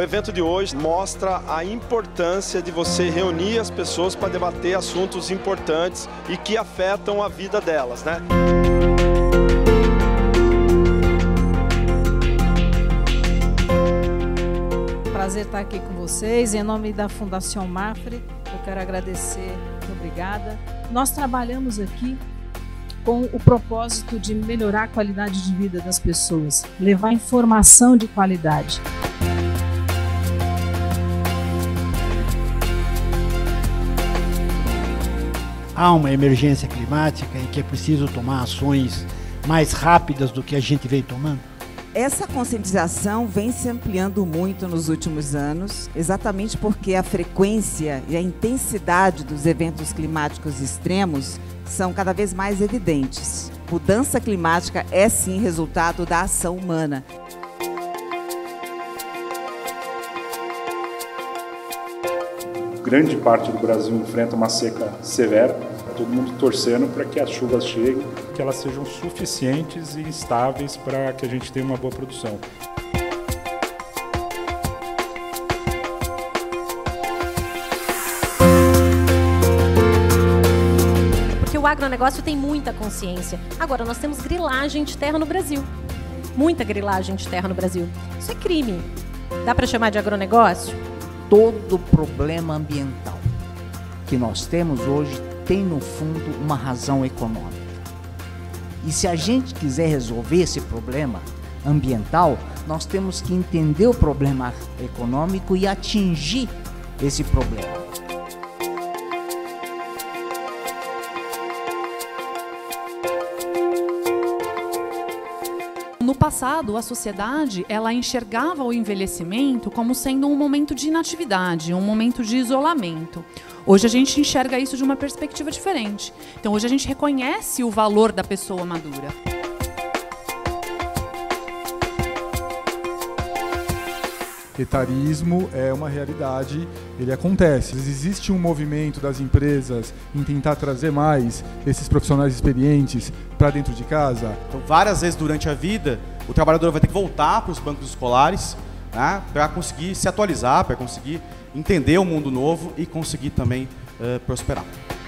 evento de hoje mostra a importância de você reunir as pessoas para debater assuntos importantes e que afetam a vida delas, né? Prazer estar aqui com vocês. Em nome da Fundação Mafre, eu quero agradecer. Muito obrigada. Nós trabalhamos aqui com o propósito de melhorar a qualidade de vida das pessoas, levar informação de qualidade. Há uma emergência climática e que é preciso tomar ações mais rápidas do que a gente vem tomando? Essa conscientização vem se ampliando muito nos últimos anos, exatamente porque a frequência e a intensidade dos eventos climáticos extremos são cada vez mais evidentes. Mudança climática é sim resultado da ação humana. Grande parte do Brasil enfrenta uma seca severa, todo mundo torcendo para que as chuvas cheguem, que elas sejam suficientes e estáveis para que a gente tenha uma boa produção. Porque o agronegócio tem muita consciência. Agora, nós temos grilagem de terra no Brasil. Muita grilagem de terra no Brasil. Isso é crime. Dá para chamar de agronegócio? Todo problema ambiental que nós temos hoje tem, no fundo, uma razão econômica. E se a gente quiser resolver esse problema ambiental, nós temos que entender o problema econômico e atingir esse problema. No passado, a sociedade ela enxergava o envelhecimento como sendo um momento de inatividade, um momento de isolamento. Hoje a gente enxerga isso de uma perspectiva diferente. Então hoje a gente reconhece o valor da pessoa madura. Etarismo é uma realidade, ele acontece. Existe um movimento das empresas em tentar trazer mais esses profissionais experientes para dentro de casa. Então, várias vezes durante a vida, o trabalhador vai ter que voltar para os bancos escolares, né, para conseguir se atualizar, para conseguir entender o mundo novo e conseguir também prosperar.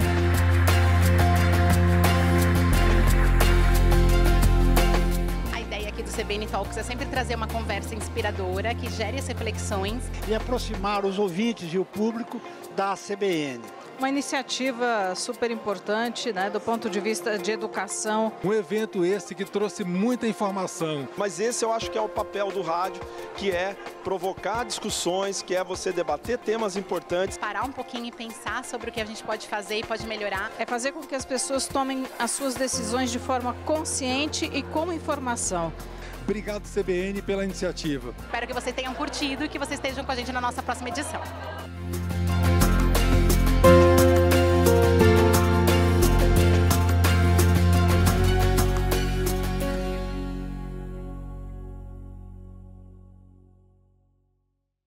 CBN Talks é sempre trazer uma conversa inspiradora que gere as reflexões e aproximar os ouvintes e o público da CBN. Uma iniciativa super importante, né, do ponto de vista de educação. Um evento esse que trouxe muita informação. Mas esse eu acho que é o papel do rádio, que é provocar discussões, que é você debater temas importantes. Parar um pouquinho e pensar sobre o que a gente pode fazer e pode melhorar. É fazer com que as pessoas tomem as suas decisões de forma consciente e com informação. Obrigado, CBN, pela iniciativa. Espero que vocês tenham curtido e que vocês estejam com a gente na nossa próxima edição.